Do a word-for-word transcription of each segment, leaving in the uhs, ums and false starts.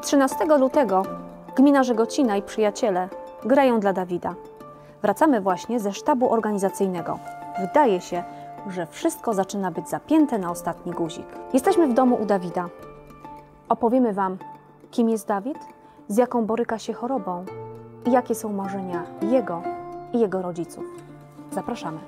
trzynastego lutego gmina Żegocina i przyjaciele grają dla Dawida. Wracamy właśnie ze sztabu organizacyjnego. Wydaje się, że wszystko zaczyna być zapięte na ostatni guzik. Jesteśmy w domu u Dawida. Opowiemy Wam, kim jest Dawid, z jaką boryka się chorobą i jakie są marzenia jego i jego rodziców. Zapraszamy.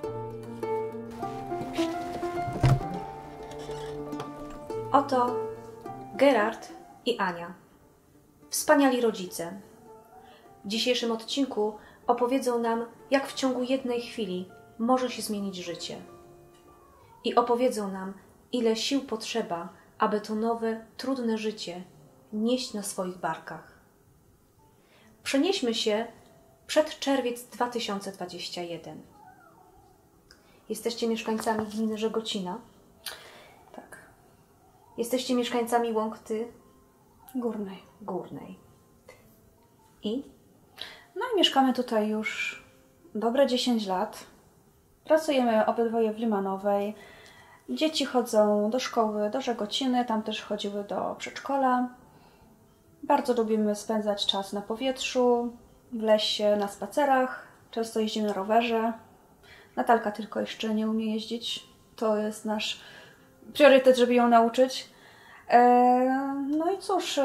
Oto Gerard i Ania. Wspaniali rodzice. W dzisiejszym odcinku opowiedzą nam, jak w ciągu jednej chwili może się zmienić życie. I opowiedzą nam, ile sił potrzeba, aby to nowe, trudne życie nieść na swoich barkach. Przenieśmy się przed czerwiec dwa tysiące dwudziesty pierwszy. Jesteście mieszkańcami gminy Żegocina? Tak. Jesteście mieszkańcami Łąkty Górnej. Górnej. I? No i mieszkamy tutaj już dobre dziesięć lat. Pracujemy obydwoje w Limanowej. Dzieci chodzą do szkoły, do Żegociny, tam też chodziły do przedszkola. Bardzo lubimy spędzać czas na powietrzu, w lesie, na spacerach. Często jeździmy na rowerze. Natalka tylko jeszcze nie umie jeździć. To jest nasz priorytet, żeby ją nauczyć. No i cóż,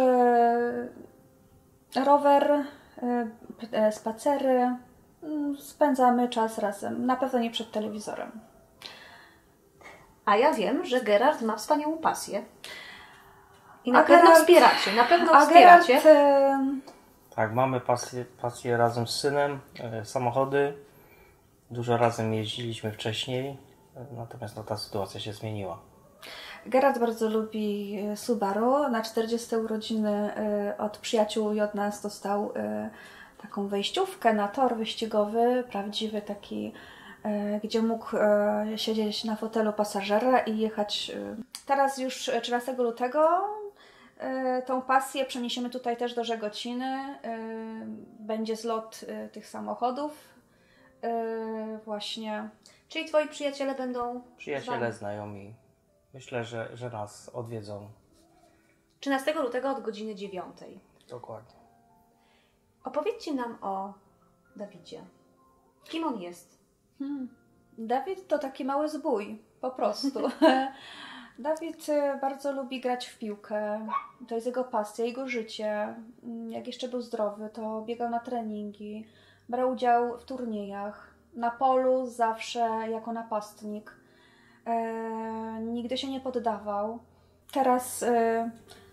rower, spacery, spędzamy czas razem. Na pewno nie przed telewizorem. A ja wiem, że Gerard ma wspaniałą pasję. I A na pewno Gerard- wspieracie, na pewno A wspieracie. Gerard, e, Tak, mamy pasję, pasję razem z synem, e, samochody. Dużo razem jeździliśmy wcześniej, e, natomiast no, ta sytuacja się zmieniła. Gerard bardzo lubi Subaru. Na czterdzieste urodziny e, od przyjaciół i od nas dostał e, taką wejściówkę na tor wyścigowy, prawdziwy taki, e, gdzie mógł e, siedzieć na fotelu pasażera i jechać. E. Teraz już trzynastego lutego e, tą pasję przeniesiemy tutaj też do Żegociny. E, będzie zlot e, tych samochodów. E, właśnie. Czyli twoi przyjaciele będą z Przyjaciele, wami. znajomi, myślę, że, że nas odwiedzą. trzynastego lutego od godziny dziewiątej. Dokładnie. Opowiedzcie nam o Dawidzie. Kim on jest? Hmm. Dawid to taki mały zbój, po prostu. Dawid e, bardzo lubi grać w piłkę. To jest jego pasja, jego życie. Mm, Jak jeszcze był zdrowy, to biegał na treningi, brał udział w turniejach. Na polu zawsze jako napastnik. E, nigdy się nie poddawał. Teraz e,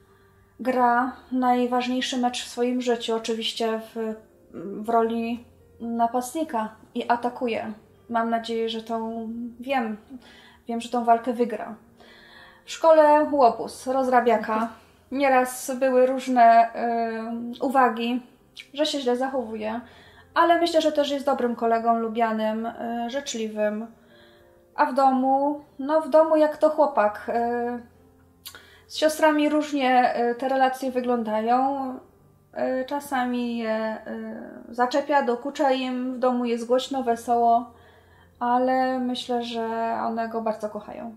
gra najważniejszy mecz w swoim życiu, oczywiście w, w roli napastnika i atakuje. Mam nadzieję, że tą wiem, wiem, że tą walkę wygra. W szkole łobuz, rozrabiaka. Nieraz były różne y, uwagi, że się źle zachowuje, ale myślę, że też jest dobrym kolegą, lubianym, y, życzliwym. A w domu, no w domu jak to chłopak. Y, z siostrami różnie y, te relacje wyglądają. Y, czasami je y, zaczepia, dokucza im, w domu jest głośno, wesoło, ale myślę, że one go bardzo kochają.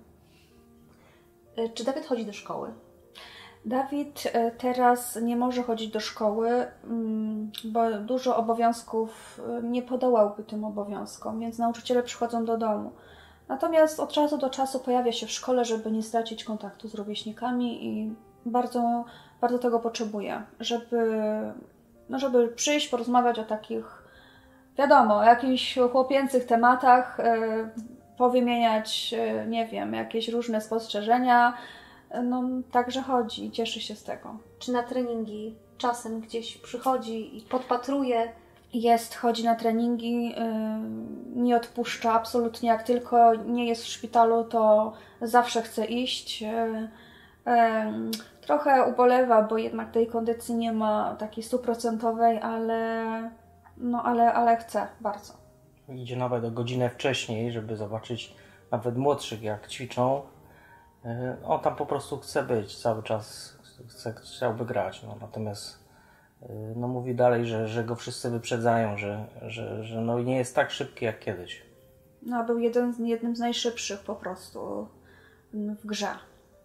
Y, Czy Dawid chodzi do szkoły? Dawid e, teraz nie może chodzić do szkoły, mm, bo dużo obowiązków e, nie podołałby tym obowiązkom, więc nauczyciele przychodzą do domu. Natomiast od czasu do czasu pojawia się w szkole, żeby nie stracić kontaktu z rówieśnikami i bardzo, bardzo tego potrzebuje, żeby, no żeby przyjść, porozmawiać o takich, wiadomo, o jakichś chłopięcych tematach, e, powymieniać, e, nie wiem, jakieś różne spostrzeżenia. No, także chodzi, cieszy się z tego. Czy na treningi czasem gdzieś przychodzi i podpatruje? Jest, chodzi na treningi, yy, nie odpuszcza absolutnie. Jak tylko nie jest w szpitalu, to zawsze chce iść. Yy, yy, trochę ubolewa, bo jednak tej kondycji nie ma takiej stuprocentowej, ale, no, ale, ale chce bardzo. Idzie nawet o godzinę wcześniej, żeby zobaczyć nawet młodszych, jak ćwiczą. On tam po prostu chce być, cały czas chce, chciałby grać, no, natomiast no, mówi dalej, że, że go wszyscy wyprzedzają, że, że, że no, nie jest tak szybki jak kiedyś. No, był jeden, jednym z najszybszych po prostu w grze.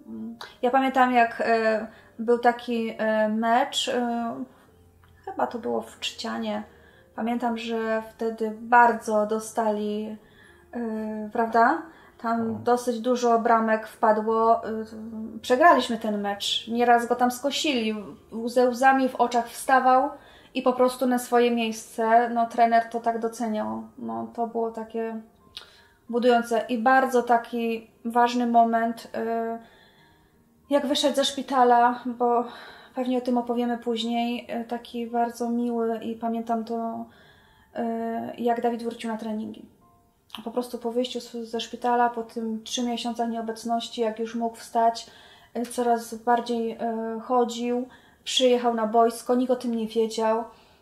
Ja pamiętam, jak e, był taki e, mecz, e, chyba to było w Trzcianie. Pamiętam, że wtedy bardzo dostali, e, prawda? Tam dosyć dużo bramek wpadło. E, przegraliśmy ten mecz. Nieraz go tam skosili. Ze łzami w oczach wstawał i po prostu na swoje miejsce. No, trener to tak doceniał. No, to było takie budujące i bardzo taki ważny moment, e, jak wyszedł ze szpitala, bo pewnie o tym opowiemy później, taki bardzo miły i pamiętam to, jak Dawid wrócił na treningi. Po prostu po wyjściu ze szpitala, po tym trzy miesiącach nieobecności, jak już mógł wstać, coraz bardziej chodził, przyjechał na boisko, nikt o tym nie wiedział.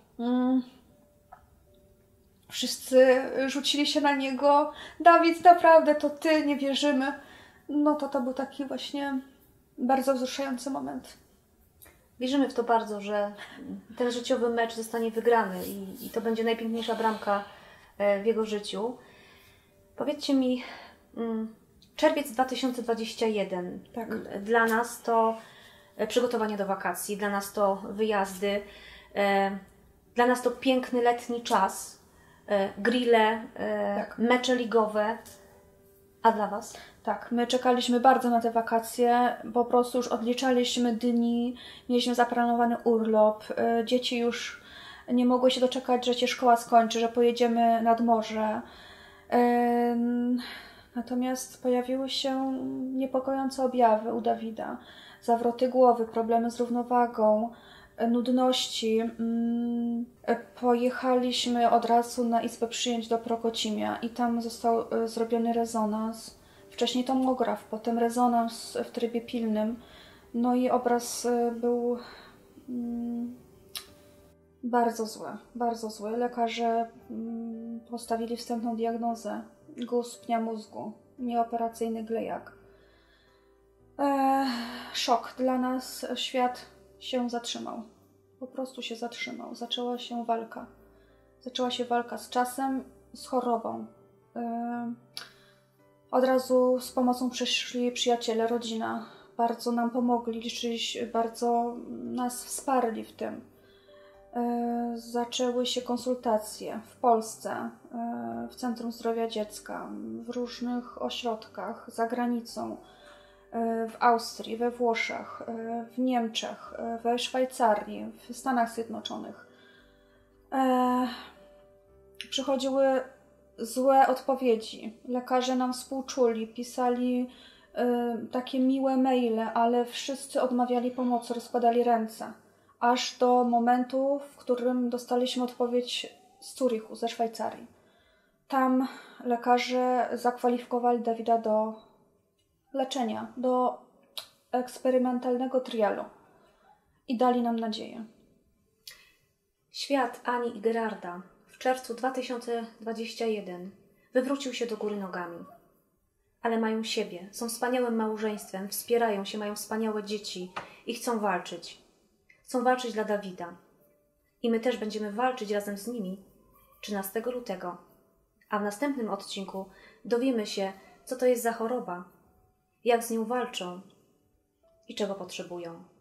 Wszyscy rzucili się na niego. Dawid, naprawdę, to ty, nie wierzymy. No to to był taki właśnie bardzo wzruszający moment. Wierzymy w to bardzo, że ten życiowy mecz zostanie wygrany i, i to będzie najpiękniejsza bramka w jego życiu. Powiedzcie mi, czerwiec dwa tysiące dwudziesty pierwszy. Tak. Dla nas to przygotowanie do wakacji, dla nas to wyjazdy, dla nas to piękny letni czas, grille, tak. Mecze ligowe. A dla Was? Tak, my czekaliśmy bardzo na te wakacje, po prostu już odliczaliśmy dni, mieliśmy zaplanowany urlop, dzieci już nie mogły się doczekać, że się szkoła skończy, że pojedziemy nad morze. Natomiast pojawiły się niepokojące objawy u Dawida. Zawroty głowy, problemy z równowagą, nudności. Pojechaliśmy od razu na izbę przyjęć do Prokocimia i tam został zrobiony rezonans. Wcześniej tomograf, potem rezonans w trybie pilnym. No i obraz był bardzo zły, bardzo zły. Lekarze postawili wstępną diagnozę guz pnia mózgu, nieoperacyjny glejak. Eee, szok dla nas, świat się zatrzymał. Po prostu się zatrzymał. Zaczęła się walka. Zaczęła się walka z czasem, z chorobą. Yy, od razu z pomocą przyszli przyjaciele, rodzina. Bardzo nam pomogli, liczyli, bardzo nas wsparli w tym. Yy, zaczęły się konsultacje w Polsce, yy, w Centrum Zdrowia Dziecka, w różnych ośrodkach, za granicą. W Austrii, we Włoszech, w Niemczech, we Szwajcarii, w Stanach Zjednoczonych. E, przychodziły złe odpowiedzi. Lekarze nam współczuli, pisali e, takie miłe maile, ale wszyscy odmawiali pomocy, rozkładali ręce. Aż do momentu, w którym dostaliśmy odpowiedź z Zurichu, ze Szwajcarii. Tam lekarze zakwalifikowali Dawida do leczenia, do eksperymentalnego trialu i dali nam nadzieję. Świat Ani i Gerarda w czerwcu dwa tysiące dwudziestego pierwszego wywrócił się do góry nogami. Ale mają siebie, są wspaniałym małżeństwem, wspierają się, mają wspaniałe dzieci i chcą walczyć. Chcą walczyć dla Dawida. I my też będziemy walczyć razem z nimi trzynastego lutego. A w następnym odcinku dowiemy się, co to jest za choroba, jak z nią walczą i czego potrzebują.